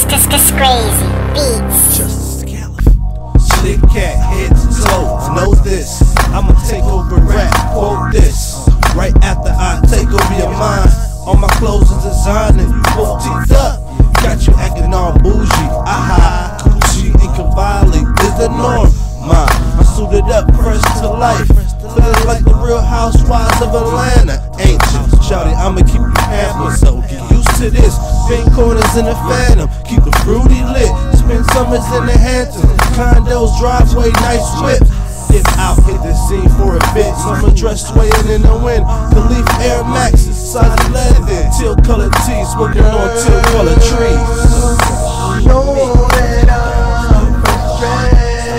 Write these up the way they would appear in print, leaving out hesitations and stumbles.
Crazy beats. Just Caliph. Slick cat, head to toe. Know this, I'ma take over rap. Quote this. Right after I take over your mind. All my clothes is designed and you both teeth up. Got you acting all bougie. Aha, Gucci and Cavalli is the norm. I'm suited up, fresh to life. Feeling like the real housewives of Atlanta. Ain't you? Shouty, I'ma keep you happy, so get used to this. Pink corners in the Phantom, keep the fruity lit. Spend summers in the Hamptons, condos, driveway, nice whip. Dip out, hit the scene for a bit. Summer dress swaying in the wind. CALIPH Air Maxes, size 11. Teal colored tees, smoking on teal colored trees. Know that I'm frustrated.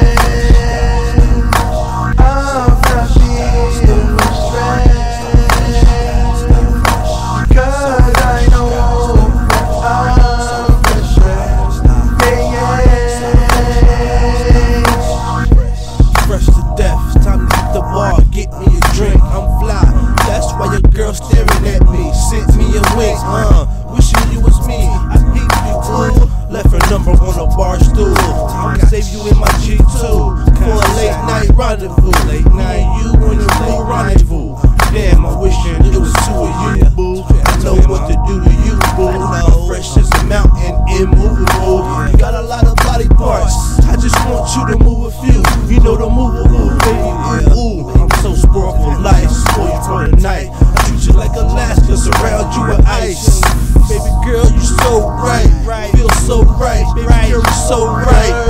Staring at me, sent me a wink, wishing you was me. I peeped you, ooh. Left her number on a bar stool. I'ma save you in my G2 for a late night rendezvous. Late night, you and your blue rendezvous. Damn, I wishing it was two of you, boo. I know what to do to you, boo. Fresh as a mountain, immovable. You got a lot of body parts. I just want you to move a few. You know the movable, baby. Ooh, I'm so spoiled for life, spoiled for the night. You like Alaska, surround you with ice. Baby girl, you so right, feel so right. Baby girl, you so right.